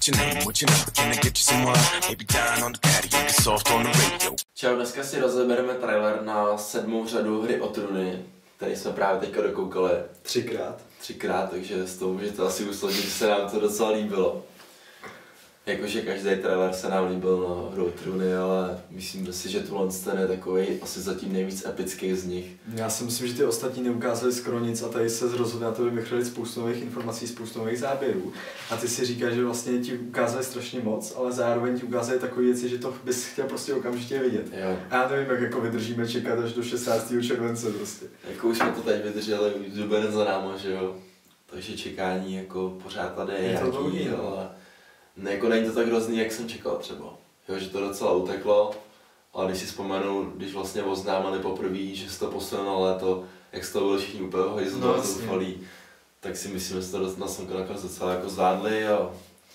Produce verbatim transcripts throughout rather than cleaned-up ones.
Čau, dneska si rozebereme trailer na sedmou řadu Hry o trůny, který jsme právě teďka dokoukali. Třikrát. Třikrát, takže z toho můžete asi usledit, že se nám to docela líbilo. Jakože každý trailer se nám líbil na Hru o trůny, ale myslím si, že tohle ten je takový asi zatím nejvíc epický z nich. Já si myslím, že ty ostatní neukázali skoro nic a tady se rozhodne na to vymychrali spoustu nových informací, spoustu nových záběrů. A ty si říkáš, že vlastně ti ukázali strašně moc, ale zároveň ti ukázali takové věci, že to bys chtěl prostě okamžitě vidět. Jo. A já nevím, jak jako vydržíme čekat až do šestnáctého července prostě. Jako už jsme to teď vydrželi, už duben za náma, že jo. Takže čekání jako pořád tady je, je nějaký, dlouhý, ale ne, jako není to tak hrozný, jak jsem čekal třeba. Jo, že to docela uteklo, ale když si vzpomenu, když vlastně oznámili poprvé, že se to posune na léto, jak z toho byli všichni úplně hojzlí, no, zoufalí, tak si myslím, že se to na slnko nakonec docela jako zvládli a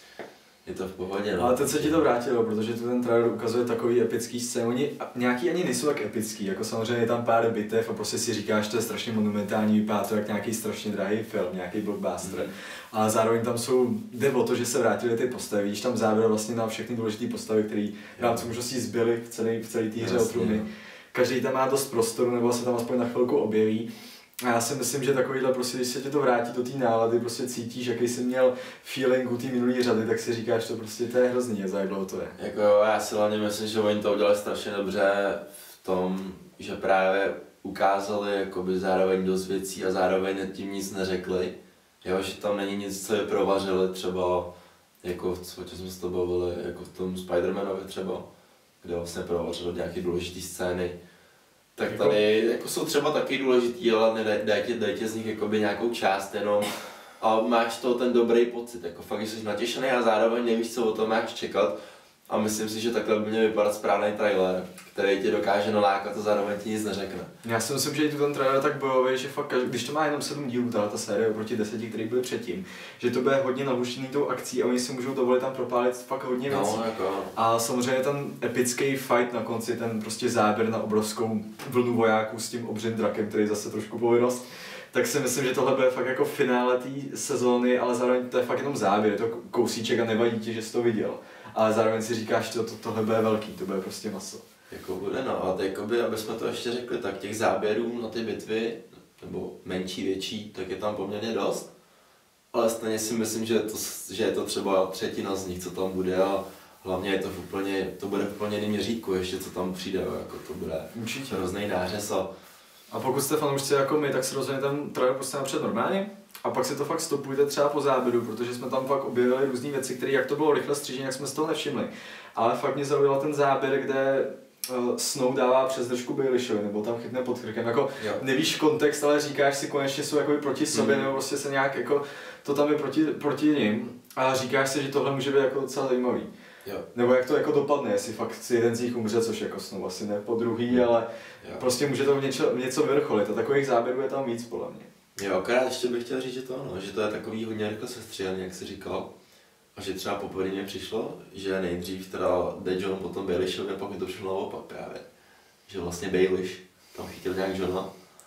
je to v pohodě. No. Ale teď se ti to vrátilo, protože tu ten trailer ukazuje takový epický scén. Oni nějaký ani nejsou tak epický, jako samozřejmě je tam pár bitev a prostě si říkáš, že to je strašně monumentální, vypadá to jak nějaký strašně drahý film, nějaký blockbuster. Mm. A zároveň tam jsou, jde o to, že se vrátily ty postavy, víš tam záběr vlastně na všechny důležité postavy, které v rámci možností zbyly v celé v celé té hře o trůny. Každý tam má dost prostoru, nebo se tam aspoň na chvilku objeví. A já si myslím, že takovýhle prostě, když se tě to vrátí do té nálady, prostě cítíš, jaký jsi měl feeling u té minulé řady, tak si říkáš, to prostě to je hrozný, za jak dlouho to je. Jako jo, já si hlavně myslím, že oni to udělali strašně dobře v tom, že právě ukázali jakoby zároveň dost věcí a zároveň tím nic neřekli. Jo, že tam není nic, co je provařili, třeba jako co jsme se to bavili, jako v tom Spider-Manovi třeba, kde vlastně provařili nějaké důležité scény. Tak tady jako jsou třeba taky důležitý, ale ne, daj, tě, daj tě z nich jakoby nějakou část jenom a máš to ten dobrý pocit, jako fakt, že jsi natěšený a zároveň nevíš, co o tom máš čekat. A myslím si, že takhle by měl vypadat správný trailer, který tě dokáže nalákat a zároveň ti nic neřekne. Já si myslím, že i tu ten trailer tak bojový, že fakt, když to má jenom sedm dílů, ta série oproti deseti, které byly předtím, že to bude hodně nahuštěný tou akcí a oni si můžou dovolit tam propálit fakt hodně věcí. No, jako. A samozřejmě ten epický fight na konci, ten prostě záběr na obrovskou vlnu vojáků s tím obřím drakem, který zase trošku povinnost. Tak si myslím, že tohle bude fakt jako finále té sezóny, ale zároveň to je fakt jenom záběr, je to kousíček a nevadí ti, že jsi to viděl. Ale zároveň si říkáš, že to, to, tohle bude velký, to bude prostě maso. Jako bude no, a jakoby, aby jsme to ještě řekli, tak těch záběrů na ty bitvy, nebo menší, větší, tak je tam poměrně dost. Ale stejně si myslím, že, to, že je to třeba třetina z nich, co tam bude a hlavně je to v úplně, to bude v úplně jiném měřítku ještě, co tam přijde, jako to bude určitě hrozný nářez. A... a pokud jste fanoušci jako my, tak si rozhodně ten trailer prostě napřed normálně. A pak si to fakt stopujte třeba po záběru, protože jsme tam fakt objevili různé věci, které jak to bylo rychle střížené, jak jsme si toho nevšimli. Ale fakt mě zaujal ten záběr, kde uh, Snow dává přes držku Bailishovi, nebo tam chytne pod krkem. Jako jo. Nevíš kontext, ale říkáš si konečně jsou jako proti sobě, mm. nebo prostě se nějak jako to tam je proti, proti nim. A říkáš si, že tohle může být jako docela zajímavý. Jo. Nebo jak to jako dopadne, jestli fakt si jeden z nich umře, což jako Snow asi ne po druhý, mm. ale jo. Prostě může to něco, něco vrcholit a takových záběrů je tam víc podle mě. Jo, akorát ještě bych chtěl říct, že to ano, že to je takový hodně rychle sestříhaný, jak jsi říkal. A že třeba poprvé mi přišlo, že nejdřív teda jde John, potom Bailishovi a pak mi to přišlo naopak právě. Že vlastně Baelish tam chytil nějak Johna.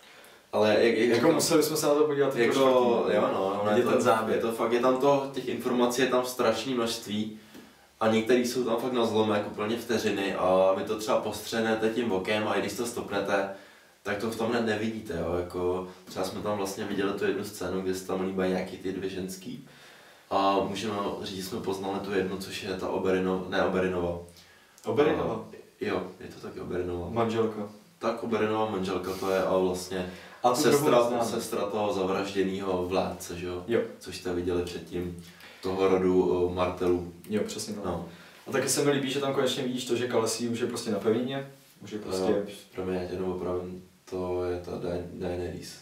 Ale jak, jak jako říkal, museli jsme se na to podívat jako, jako jo no, no je to, ten záběr. Je to fakt, je tam to, těch informací je tam strašné množství. A některé jsou tam fakt na zlomek, úplně vteřiny a vy to třeba postřenete tím bokem a i když to stopnete, tak to v tom hned nevidíte, jo, jako třeba jsme tam vlastně viděli tu jednu scénu, kde se tam líbají nějaký ty dvě ženský a můžeme říct, že jsme poznali tu jednu, což je ta Oberinova, ne Oberinova. Oberinova? Jo, je to taky Oberinova. Manželka. Tak Oberinova manželka to je a vlastně a sestra, sestra toho zavražděného vládce, že jo? Jo. Což jste viděli předtím, toho rodu Martelů. Jo, přesně tak. No. A taky se mi líbí, že tam konečně vidíš to, že Khaleesi už je prostě na pevnině. Už je prostě... Jo, promiň, já tě jenom opravím, to je ta Daenerys.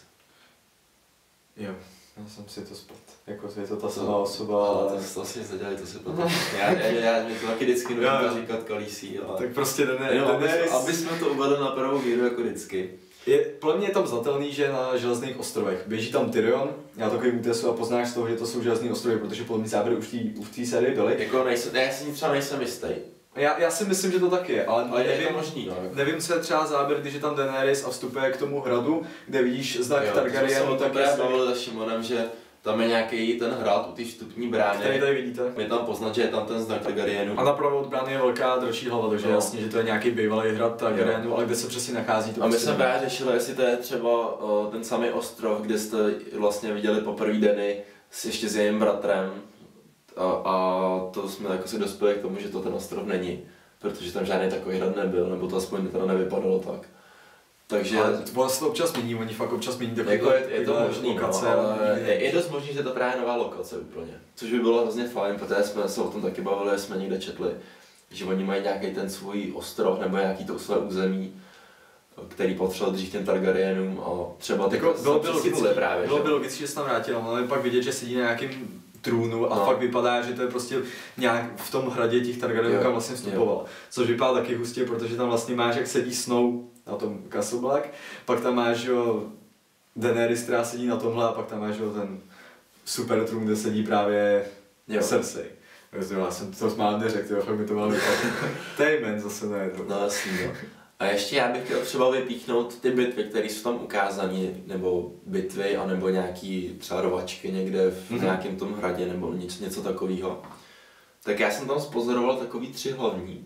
Jo, já jsem si to splet. Jako je to ta samá osoba, ale... ale... To, to si zadělali, to si potom... já, já, já, mě to taky vždycky nutím to říkat Khaleesi, ale... Tak prostě Daenerys... Aby, aby jsme to uvedli na prvou míru jako vždycky. Je, podle mě je tam znatelný, že na železných ostrovech. Běží tam Tyrion, já takový útesu a poznáš z toho, že to jsou železný ostrovy, protože podle mě záběry už v té sérii byly. Jako nejsem, já si třeba nejsem jistý. Já, já si myslím, že to tak je, ale, ale nevím, je to možný, no. Nevím, co je třeba záběr, když je tam Daenerys a vstupuje k tomu hradu, kde vidíš znak Targaryenu, tak já jsem bavil s Šimonem, že tam je nějaký ten hrad u té vstupní brány. Který tady vidíte. Je tam poznat, že je tam ten znak Targaryenu. A napravo od brány je velká dračí hlava, takže no. Jasně, že to je nějaký bývalý hrad Targaryenu, ale kde se přesně nachází to. A my jsme právě řešili, jestli to je třeba uh, ten samý ostrov, kde jste vlastně viděli poprvé Dany s ještě s jejím bratrem. A, a to jsme jako si dospěli k tomu, že to ten ostrov není, protože tam žádný takový hrad nebyl, nebo to aspoň teda nevypadalo tak. Takže... Ale to se to občas mění, oni fakt občas mění takové jako je, je to možný, lokace, no, ale je, je dost možný, že je to právě nová lokace úplně. Což by bylo hrozně fajn, protože jsme se o tom taky bavili, jsme někde četli, že oni mají nějaký ten svůj ostrov nebo nějaký to své území, který patřil dřív těm Targaryenům a třeba ty jako bylo by logicky, právě. Bylo by logicky, že se tam vrátil, ale pak vidět, že sedí na nějakým trůnu a no. fakt vypadá, že to je prostě nějak v tom hradě těch Targaryenů, kam vlastně vstupoval. Jo. Což vypadá taky hustě, protože tam vlastně máš, jak sedí Snow na tom Castle Black, pak tam máš jo Daenerys, která sedí na tomhle a pak tam máš jo ten super trůn, kde sedí právě Cersei. Já jsem to málo neřekl, fakt mi to malo vypadá. Tejmen zase najednou. No jasný, no. A ještě já bych chtěl třeba vypíchnout ty bitvy, které jsou tam ukázané, nebo bitvy, anebo nějaký třeba rovačky někde v mm-hmm. nějakém tom hradě, nebo něco, něco takového. Tak já jsem tam spozoroval takový tři hlavní.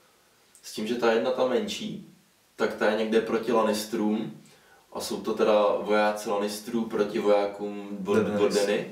S tím, že ta jedna, ta menší, tak ta je někde proti Lannisterům. A jsou to teda vojáci Lannisterů proti vojákům Dany.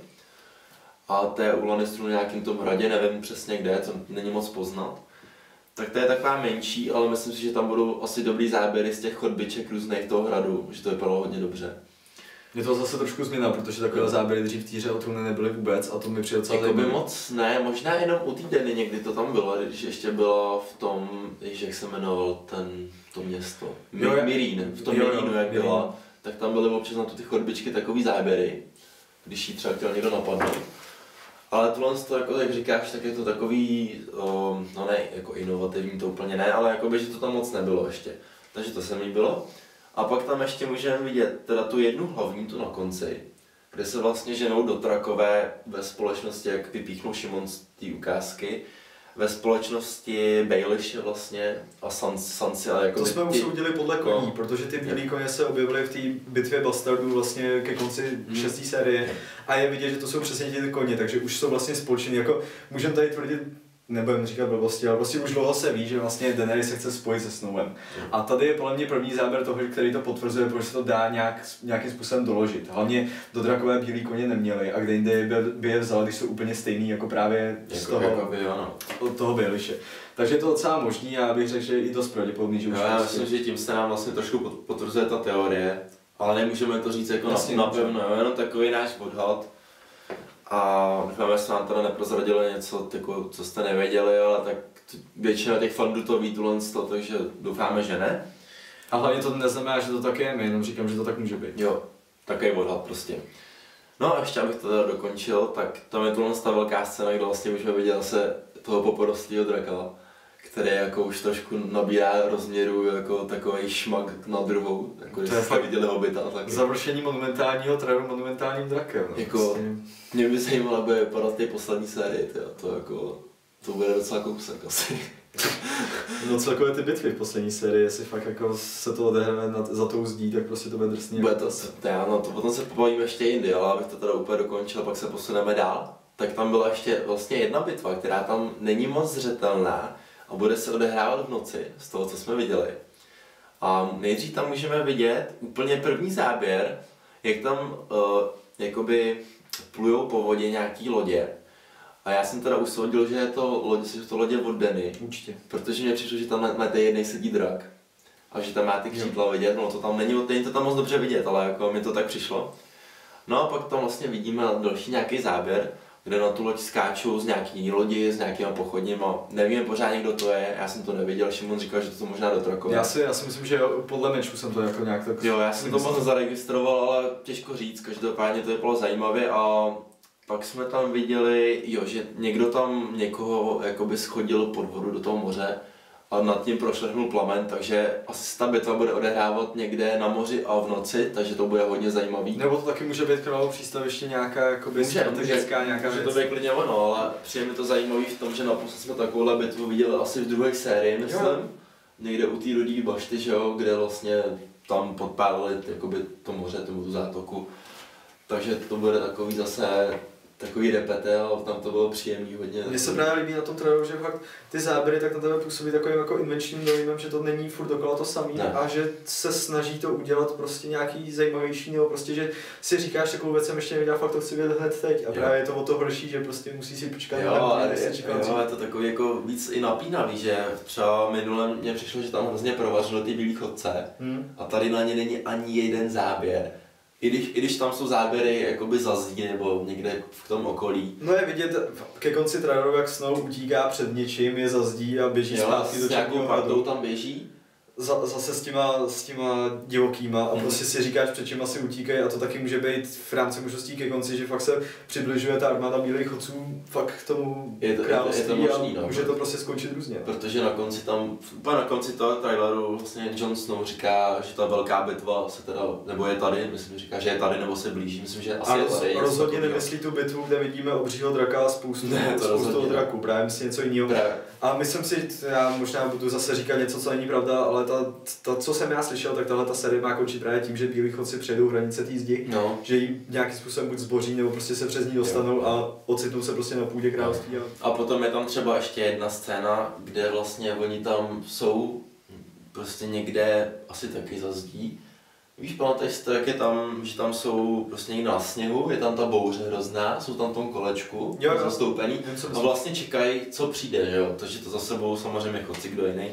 A to je u Lannisterů na nějakém tom hradě, nevím přesně kde, to není moc poznat. Tak to je taková menší, ale myslím si, že tam budou asi dobrý záběry z těch chodbiček různých toho hradu, že to vypadalo hodně dobře. Je to zase trošku změna, protože takové záběry dřív v Týře o trůně nebyly vůbec a to mi přijde docela zajímavé. Jakoby moc ne, možná jenom u té Dany někdy to tam bylo, když ještě byla v tom, jak se jmenoval ten, to město, Mirín, v tom Mirínu jak byla, tak tam byly občas na ty chodbičky takový záběry, když jí třeba chtěl někdo napadnout. Ale tohle to, jako jak říkáš, tak je to takový, um, no ne, jako inovativní to úplně ne, ale jakoby, že to tam moc nebylo ještě. Takže to se mi líbilo. A pak tam ještě můžeme vidět teda tu jednu hlavní, tu na konci, kde se vlastně ženou do Drakové ve společnosti, jak vypíchnou Šimon z té ukázky, ve společnosti Baelishe vlastně a Sans, Sansi, ale jako to jsme ty... museli udělat podle koní, no. Protože ty bílý koně se objevily v té bitvě bastardů vlastně ke konci hmm. šesté série a je vidět, že to jsou přesně ty koně, takže už jsou vlastně společný, jako můžeme tady tvrdit, nebudem říkat blbosti, ale prostě už dlouho se ví, že vlastně Daenerys se chce spojit se Snowem. A tady je podle mě první záběr toho, který to potvrzuje, protože se to dá nějak, nějakým způsobem doložit. Hlavně do Drakové bílý koně neměli a kde jinde by je vzali, když jsou úplně stejný jako právě jako, z toho, jako by, ano. od toho Baelishe. Takže je to docela možný a já bych řekl, že je i dost pravděpodobný, že už no, já myslím, že tím se nám vlastně trošku potvrzuje ta teorie, ale nemůžeme to říct jako jasně, napevno, jo, jenom takový náš odhad. A doufám, že se nám teda neprozradilo něco, tyko, co jste nevěděli, ale tak většina těch fandů to ví tohle, takže doufáme, že ne. A hlavně to neznamená, že to tak je, my jenom říkám, že to tak může být. Jo, takový odhad prostě. No a ještě abych to teda dokončil, tak tam je tohle ta velká scéna, kde vlastně můžeme vidět zase toho poporostlého draka, který jako už trošku nabírá rozměru jako takový šmak na druhou, jako když jste fakt viděli Hobita taky. Završení monumentálního traileru monumentálním drakem. No, jako, vlastně. Mě by zajímalo, aby vypadat té poslední sérii, tyjo, to jako, to bude docela kousek asi. No celkově ty bitvy v poslední sérii, jestli fakt jako se to odehraje za tou zdí, tak prostě to bude drsný. Bude to, to, já, no, to potom se pobavíme ještě jindy, ale abych to teda úplně dokončil, pak se posuneme dál. Tak tam byla ještě vlastně jedna bitva, která tam není moc zřetelná a bude se odehrávat v noci, z toho, co jsme viděli. A nejdřív tam můžeme vidět úplně první záběr, jak tam uh, jakoby plujou po vodě nějaký lodě. A já jsem teda usoudil, že je to lodě, že to lodě od Dany. Určitě. Protože mě přišlo, že tam na, na té jedné sedí drak. A že tam má ty křídla vidět, no to tam není, není to tam moc dobře vidět, ale jako mi to tak přišlo. No a pak tam vlastně vidíme další nějaký záběr, kde na tu loď skáčou z nějaký lodi, s nějakýma pochodněma. Nevíme pořádně, kdo to je, já jsem to neviděl, Šimon říkal, že to možná do Drakové. Já si, já si myslím, že podle mečů jsem to jako nějak tak... Jo, já jsem to moc zaregistroval, ale těžko říct, každopádně to bylo zajímavé a pak jsme tam viděli, jo, že někdo tam někoho jakoby schodil pod vodu do toho moře a nad tím prošlehnul plamen, takže asi ta bitva bude odehrávat někde na moři a v noci, takže to bude hodně zajímavý. Nebo to taky může být krvavou přístaviště nějaká jakoby strategická nějaká věc. Může to být klidně ono, ale přijde mi to zajímavý v tom, že naposled jsme takovouhle bitvu viděli asi v druhé sérii, myslím. Jo. Někde u té rudý bašty, že jo, kde vlastně tam podpálili jakoby to moře, tomu tu zátoku. takže to bude takový zase takový repetel, tam to bylo příjemný hodně. Mně se právě líbí na tom traileru, že fakt ty záběry tak na tebe působí takovým jako invenčním dojmem, že to není furt dokola to samý ne. A že se snaží to udělat prostě nějaký zajímavější, nebo prostě, že si říkáš takovou věc, jsem ještě neviděl, fakt to chci vidět hned teď. A jo. Právě je to o to horší, že prostě musí si počkat jo, na ale je, jo, je to takový jako víc i napínavý, že třeba minule mně přišlo, že tam hrozně provařilo ty bílý chodce hmm. a tady na ně není ani jeden záběr. I když, I když tam jsou záběry jakoby za zdí nebo někde v tom okolí. No je vidět ke konci traileru, jak Snow utíká před něčím, je za zdí a běží jo, zpátky do nějakou partou tam běží. Za, zase s těma, s těma divokýma a mm. prostě si říkáš, před čím asi utíkají a to taky může být v rámci možností ke konci, že fakt se přibližuje ta armáda bílých chodců fakt k tomu je to, království je to možný, a no, může to prostě skončit různě. Protože na konci tam, úplně na konci toho traileru vlastně Jon Snow říká, že ta velká bitva se teda, nebo je tady, myslím, říká, že je tady nebo se blíží, myslím, že asi a je tady. A rozhodně nemyslí tu bitvu, kde vidíme obřího draka a spoustu, ne, to spoustu draků, právě myslím něco jiného. Právě. A myslím si, já možná budu zase říkat něco, co není pravda, ale ta, ta co jsem já slyšel, tak tahle ta série má končit právě tím, že bílí chodci přejdou hranice té zdi, no. že ji nějakým způsobem buď zboří, nebo prostě se přes ní dostanou jo. a ocitnou se prostě na půdě království. A... a potom je tam třeba ještě jedna scéna, kde vlastně oni tam jsou prostě někde asi taky za zdí. Víš, pamatuješ si to, jak je tam, že tam jsou prostě někde na sněhu, je tam ta bouře hrozná, jsou tam v tom kolečku jo, jo. zastoupený a vlastně čekají, co přijde, že jo, takže to za sebou samozřejmě chodci, kdo jiný.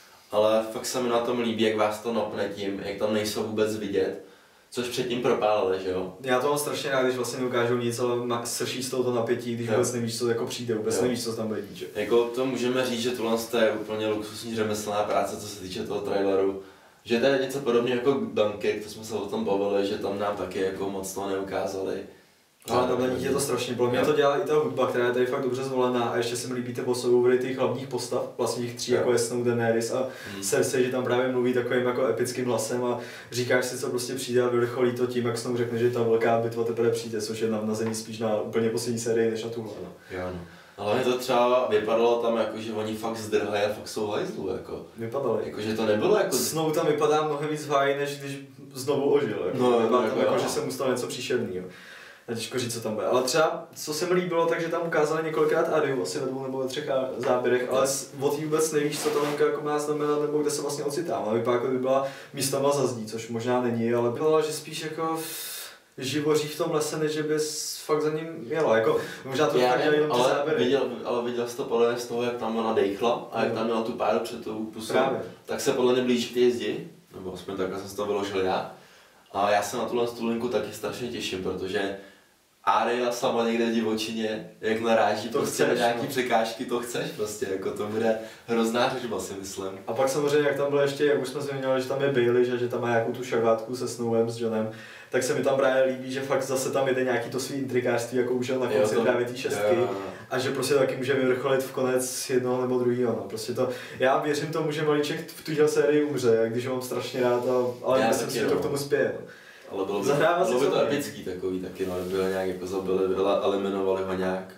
Ale fakt se mi na tom líbí, jak vás to napne tím, jak tam nejsou vůbec vidět, což předtím propálili, že jo? Já to mám strašně rád, když vlastně neukážou nic, ale srší z toho napětí, když jo. vůbec nevíš, co jako přijde, vůbec jo. nevíš, co tam bude dít, že? Jako to můžeme říct, že tohle je úplně luxusní řemeslná práce, co se týče toho traileru. Že to je něco podobně jako Dunkirk, to jsme se o tom bavili, že tam nám taky jako moc toho neukázali. Ale tam na nich je to strašně, podle mě to dělá i ta hudba, která je tady fakt dobře zvolená a ještě se mi líbí ty voiceovery těch hlavních postav, vlastně těch tří, jako je Snow, Daenerys a hmm. Cersei, že tam právě mluví takovým jako epickým hlasem a říkáš si, co prostě přijde a vyvrcholí to tím, jak Snow řekne, že ta velká bitva teprve přijde, což je na, na zemi spíš na úplně poslední sérii než na tuhle. No. Jo, no. Ale to třeba vypadalo tam jako, že oni fakt zdrhají a fakt jsou hajzlu, jako. Vypadali. Jako, že to nebylo jako... Snow tam vypadá mnohem víc v háji, než když znovu ožil, jako. No, vypadá jako, tam jako, že se mu stalo něco příšernýho. Těžko říct, co tam bude. Ale třeba, co se mi líbilo, takže tam ukázali několikrát Aryu, asi ve dvou nebo ve třech záběrech, ale od ní vůbec nevíš, co to linka jako má znamenat, nebo kde se vlastně ocitá. A vypadá, jako by byla místama za zdí, což možná není, ale byla, že spíš jako živoří v tom lese, než že bys fakt za ním jela. Jako, možná to fakt dělají jenom ty záběry. Viděl, ale viděl jsi to podle mě z toho, jak tam ona dejchla a jak tam měla tu páru před tou pusou, tak se podle mě blíží k té zdi, nebo aspoň takhle jsem si to vyložil já. A já se na tuhle linku taky strašně těším, protože Arya sama někde v divočině, jak naráží to prostě chceš, na nějaký no. překážky, to chceš prostě, jako to bude hrozná řežba, si myslím. A pak samozřejmě, jak tam bylo ještě, jak už jsme zmiňovali, že tam je Bailey, že, že tam má nějakou tu šarvátku se Snowem, s Johnem, tak se mi tam právě líbí, že fakt zase tam jede nějaký to svý intrikářství, jako už na konci právě té šestky. Jo, jo, jo. A že prostě taky může vyvrcholit v konec jednoho nebo druhého. No. Prostě to, já věřím tomu, že Malíček v tuhle sérii umře, když ho mám strašně rád, a, ale já myslím si, že to k tomu spěje. No. Ale bylo by, bylo by to epický takový taky, no, by ho nějak jako zabili, eliminovali ho nějak,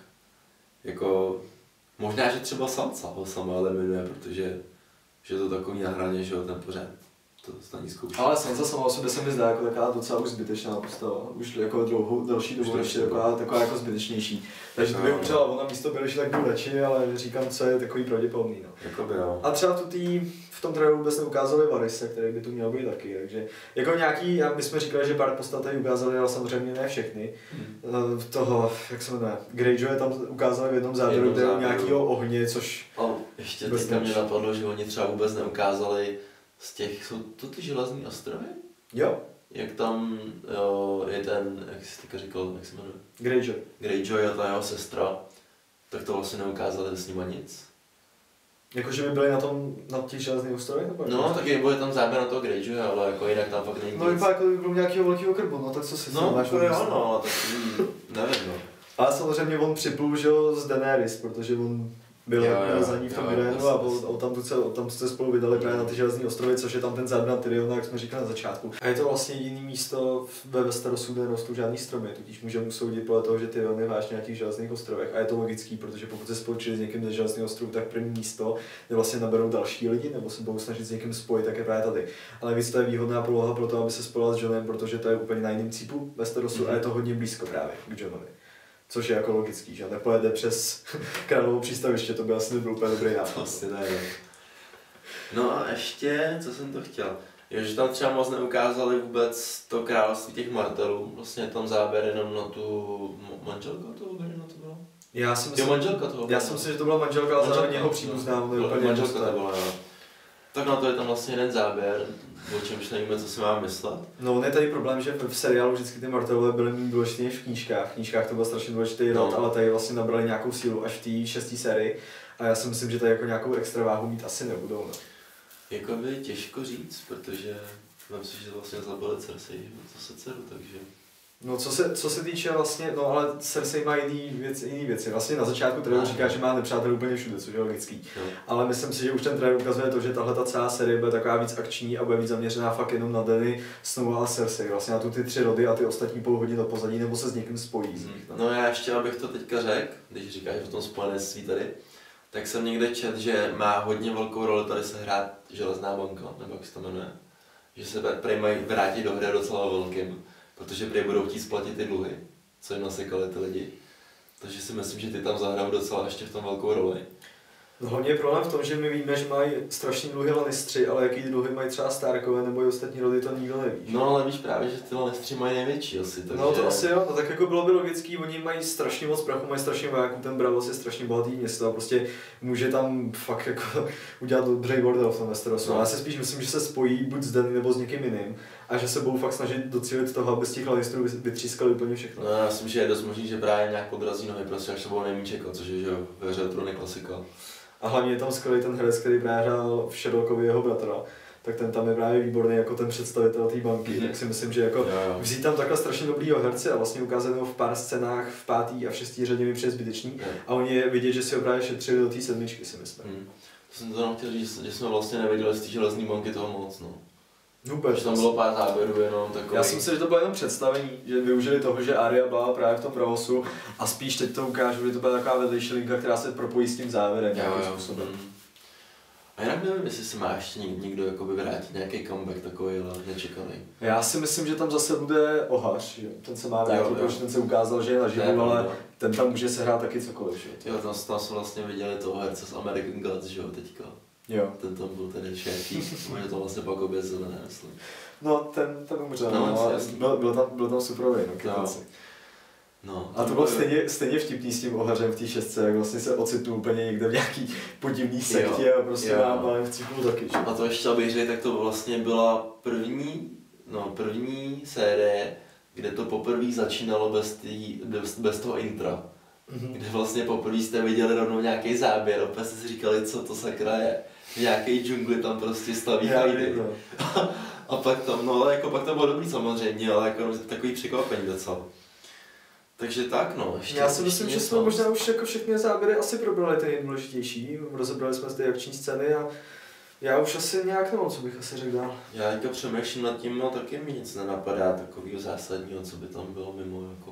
jako, možná, že třeba Sansa ho sama eliminuje, protože že je to takový na hraně, že jo, ten pořád, to staní zkouší. Ale Sansa sama o sobě se mi zdá jako taková docela už zbytečná postava, už jako dlouhou, další dobu ještě taková, taková jako zbytečnější. Takže to by umřela ona místo Baelish, tak budu radši, ale říkám, co je takový pravděpodobný, no. Jakoby, no. A třeba tu tý, v tom traileru vůbec neukázali Varys, který by tu měl být taky, takže jako nějaký, my jsme říkali, že pár postav tady ukázali, ale samozřejmě ne všechny. Hmm. Toho, jak se jmenuje, Greyjoy tam ukázali v jednom záběru, kde je nějakýho ohně, což... A ještě teďka mě napadlo, že oni třeba vůbec neukázali z těch, jsou to ty železný ostrovy? Jo. Jak tam jo, je ten, jak jsi teďka říkal, jak se jmenuje? Greyjoy. Greyjoy a ta jeho sestra, tak to vlastně neukázali s nima nic. Jakože by byli na tom, na těch železných ostrovech? Nebo no, tak je tam záběr na toho Greyjoy, ale jako jinak tam fakt není nic. No vypadá jako by byl nějakého velkého krbu, no tak co si no, máš no, jo, no, tak nevím, no. Ale samozřejmě on připlul, že jo, z Daenerys, protože on byl, jo, jo, byl za ní v tom Irénu a odtamtud se, odtamtud se spolu vydali právě na ty železné ostrovy, což je tam ten záběr na Tyriona, jak jsme říkali na začátku. A je to vlastně jediné místo ve Westerosu, kde nerostou žádný stromy, tudíž můžeme usoudit podle toho, že Tyrion je vážně na těch železných ostrovech. A je to logický, protože pokud se spolčili s někým ze železných ostrovů, tak první místo, kde vlastně naberou další lidi nebo se budou snažit s někým spojit, tak je právě tady. Ale víc to je výhodná poloha pro to, aby se spojila s Johnem, protože to je úplně na jiném cípu Westerosu mm-hmm. a je to hodně blízko právě k Johnovi. Což je jako logický, že nepojede přes Královo přístaviště, to by asi nebyl úplně dobrý nápad. Asi ne. No a ještě, co jsem to chtěl, je, že tam třeba moc neukázali vůbec to království těch martelů, vlastně tam záběr jenom na tu manželku toho Oberina to bylo? Já si myslím, manželka toho já si myslím, že to byla manželka, ale zároveň jeho příbuzná, on je úplně manželka to byla, jo. Tak na to je tam vlastně jeden záběr, o čemž nevíme, co si mám myslet. No, on je tady problém, že v seriálu vždycky ty martelové byly méně důležité než v knížkách. V knížkách to byl strašně důležitý rod, no. Ale tady vlastně nabrali nějakou sílu až v té šesté sérii. A já si myslím, že tady jako nějakou extra váhu mít asi nebudou. No. Jakoby těžko říct, protože mám si, že vlastně zabili Cersei, co se dceru, takže... No co se, co se týče vlastně, no ale Cersei má jiný, věc, jiný věci. Vlastně na začátku trailer říká, že má nepřátel úplně všude, což je logický. No. Ale myslím si, že už ten trailer ukazuje to, že tahle ta celá série bude taková víc akční a bude víc zaměřená fakt jenom na Dany, Snow a Cersei. Vlastně na tu ty tři rody a ty ostatní půl hodiny do pozadí nebo se s někým spojí. Z nich, no. no já ještě, abych to teďka řekl, když říkáš o tom spojenectví tady, tak jsem někde čet, že má hodně velkou roli tady se hrát Železná banka, nebo jak se to jmenuje. Že se prej mají vrátit do hry docela velkým. Protože prý budou chtít splatit ty dluhy, co jim nasekali ty lidi. Takže si myslím, že ty tam zahrajou docela ještě v tom velkou roli. No hlavně je problém v tom, že my víme, že mají strašný dluhy Lannistři, ale jaký dluhy mají třeba Starkové nebo i ostatní rody, to nikdo neví. No ale víš právě, že ty Lannistři mají největší asi, takže... No to asi jo, no tak jako bylo by logický, oni mají strašně moc prachu, mají strašně vojáků, ten Braavos je strašně bohatý město a prostě může tam fakt jako udělat dobrý bordel v tom Westerosu. No. Já se spíš myslím, že se spojí buď s Dany nebo s někým jiným a že se budou fakt snažit docílit toho, aby z těch Lannisterů vytřískali úplně všechno. No já myslím, že je dost možný, že právě nějak podrazí nohy, prostě až to budou nejmí čekat, což je že ve hře Trůny klasika. A hlavně je tam skvělý ten herec, který právě hrál v Sherlockovi jeho bratra, tak ten tam je právě výborný jako ten představitel té banky, mm-hmm. tak si myslím, že jako jo, jo. Vzít tam takhle strašně dobrýho herce a vlastně ukázat ho v pár scénách v pátý a v šestý řadě mi přijde zbytečný jo. A oni je vidět, že si ho právě šetřili do té sedmičky, si myslím. Mm. To jsem to nám chtěl říct, že jsme vlastně neviděli z té Železné banky toho moc, no. Vůbec. Že tam bylo pár záběrů jenom takový. Já si myslím, že to bylo jenom představení, že využili toho, že Arya byla právě v tom Braavosu a spíš teď to ukážu, že to byla taková vedlejší linka, která se propojí s tím závěrem nějakým způsobem. Mm. A jinak nevím, jestli se má ještě někdo jakoby vrátit, nějaký comeback takový nečekaný. Já si myslím, že tam zase bude Ohař, že? Ten se má vrátit, protože ten se ukázal, že je naživu, ale no. Ten tam může se hrát taky cokoliv. Že? Jo, tam, tam jsme vlastně viděli toho herce z American Gods, že jo, teďka. Jo. Ten tam byl ten šéfí, možná to vlastně pak objezil, ne, myslím. No, ten, ten umřel, no, no, ale byl, byl, tam, byl tam superový, no, no. No, a to bylo stejně, stejně vtipný s tím Ohařem v té šestce, jak vlastně se ocitnul úplně někde v nějaký podivný sektě jo, a prostě nám malém vcipnul taky. Že? A to ještě abych řekl, tak to vlastně byla první, no, první série, kde to poprvé začínalo bez, tý, bez, bez toho intra. Mm-hmm. Kde vlastně poprvé jste viděli rovnou nějaký záběr, opět jste si říkali, co to sakra je. V nějaký džungli tam prostě staví hajdy. A, a pak tam, no ale jako pak to bylo dobrý samozřejmě, ale jako takový překvapení docela. Takže tak no, ještě já si myslím, že jsme možná už jako všechny záběry asi probrali ty nejdůležitější, rozebrali jsme zde akční scény a já už asi nějak nevím, co bych asi řekl dál. Já teďka přemýšlím nad tím, no taky mi nic nenapadá takového zásadního, co by tam bylo mimo jako...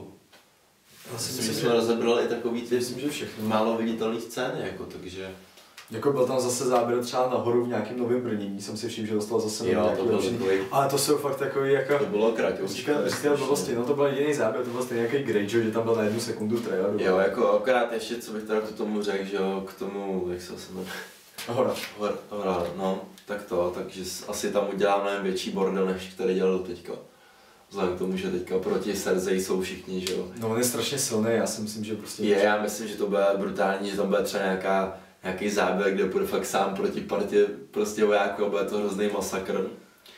Já si myslím, že jsme rozebrali i takový ty myslím, že všechno. Málo viditelné scény, jako takže... Jako byl tam zase záběr třeba nahoru v nějakém novém brnění, jsem si všiml, že dostal zase jo, to bylo takový... Ale to jsou fakt takový jako... To bylo krátě. Říkal blbosti, no to byl jediný záběr, to byl stejně nějaký Greyjoy, že tam byl na jednu sekundu traileru. Jo, jako akorát ještě, co bych teda k tomu řekl, že jo, k tomu, jak se to jmenuje? Hora. Hor, hora, no, tak to, takže asi tam udělám mnohem větší bordel, než který dělal teďka. Vzhledem k tomu, že teďka proti Cersei jsou všichni, že jo. No on je strašně silný, já si myslím, že prostě... Je, já myslím, že to bude brutální, že tam bude třeba nějaká, nějaký záběr, kde půjde fakt sám proti partě prostě vojáků a bude to hrozný masakr.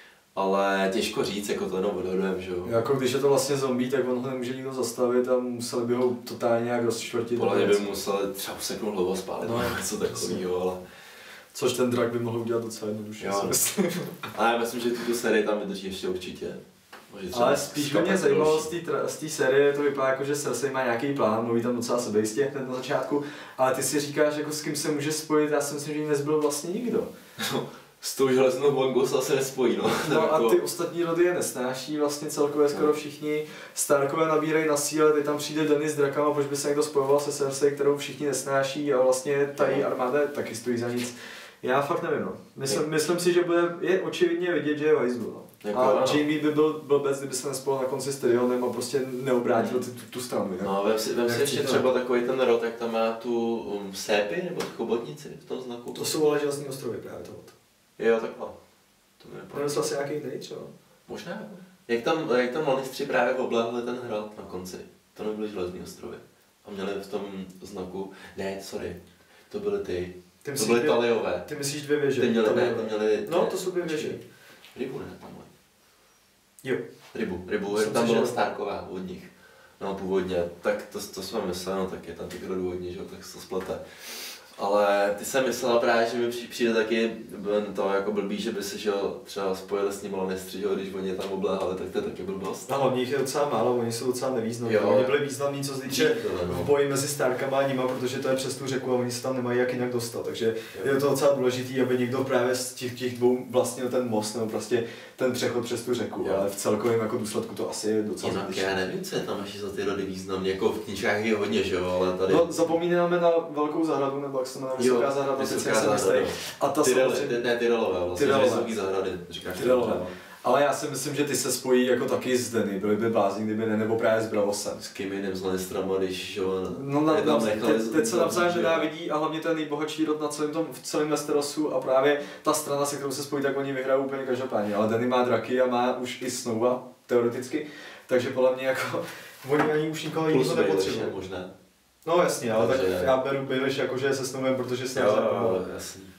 Ale těžko říct, jako to jenom odhadujeme, že jo. Jako když je to vlastně zombie, tak on ho nemůže nikdo zastavit a museli by ho totálně nějak rozčtvrtit. Podle mě by museli třeba useknout hlavu a spálit, no, něco takového, ale... Což ten drak by mohl udělat docela jednoduše. Jo, ale já myslím, že tuto sérii tam vydrží ještě určitě. Ale spíš by mě zajímalo z té z té série, to vypadá jako, že Cersei má nějaký plán, mluví tam docela sebejistě hned na začátku, ale ty si říkáš, jako s kým se může spojit, já si myslím, že jí nezbyl vlastně nikdo. S tou železnou vongou se asi nespojí, no. No a ty ostatní rody je nesnáší, vlastně celkově skoro všichni. Starkové nabírají na síle, teď tam přijde Dany s drakama, proč by se někdo spojoval se Cersei, kterou všichni nesnáší a vlastně ta její armáda taky stojí za nic. Já fakt nevím, no. Myslím, myslím si, že bude, je očividně vidět, že je Weissbull, no. Jako, A ano. Jaime by byl blbec, kdyby se nespojil na konci s Tyrionem a prostě neobrátil tu, tu stranu. Jak, No, vem si, vem si ještě to? třeba takový ten rod, jak tam má tu um, sépy nebo tu chobotnici v tom znaku. To jsou ale železný ostrovy právě to. Jo, takhle. To mi To je asi nějaký jiný třeba. Možná. Jak tam, jak tam Lannistři právě oblehli ten hrad na konci. To nebyly železný ostrovy. A měli v tom znaku, ne, sorry, to byly ty. Ty To byly dvě- Taliové. Ty myslíš dvě věže? Ty měli, Tam ne, je- ty měli... No, ne, to jsou dvě věže. Rybu, ne, tamhle. Jo. Rybu, rybu, Myslím tam si, bylo že- Starková od nich. No původně, tak to, to jsme mysleli, no tak je tam těch rodů hodně, že jo, tak se to splete. Ale ty jsem myslela právě, že mi při- přijde taky to jako blbý, že by se že jo, třeba spojili s ním Lannistři, že jo, když oni je tam obléhali, tak to je taky blbost. A hlavně jich je docela málo, oni jsou docela nevýznamní. Jo. Oni byli významní, co se týče Tohle, no. v boji mezi Starkama a nima, protože to je přes tu řeku a oni se tam nemají jak jinak dostat. Takže Jo. je to docela důležitý, aby někdo právě z těch, těch dvou vlastnil ten most nebo prostě ten přechod přes tu řeku. Jo. Ale v celkovém jako důsledku to asi je docela Jinak zbytečné. já nevím, co je tam ještě za ty rody významné, jako v knížkách je hodně, že jo, ale tady... No, zapomínáme na velkou zahradu, nebo jak se jmenuje, vysoká zahrada, teď vysoká jsem zahrada, jistý. no. A ta Tyrell, samozřejmě... ty- ne, Tyrellové vlastně, Tyrellové. že vysoký zahrady, říkáš. Tyrellové. to dobře, no. Ale já si myslím, že ty se spojí jako taky s Dany, byli by blázni, kdyby ne, nebo právě s Bravosem. S kým jiným, s Lannistrama, když jo, No, na, je tam na, nechali teď, teď se zavřít, navzájem že jo. nenávidí a hlavně ten nejbohatší rod na celém tom, v celém Westerosu a právě ta strana, se kterou se spojí, tak oni vyhrajou úplně každopádně. Ale Dany má draky a má už i Snowa, teoreticky, takže podle mě jako oni ani už nikoho Plus jiného Baelish nepotřebují. možná. No jasně, ale Takže- tak já beru Baelish jako, že je se Snowem, protože se Jo, navzájem jo, pomohou. jasný.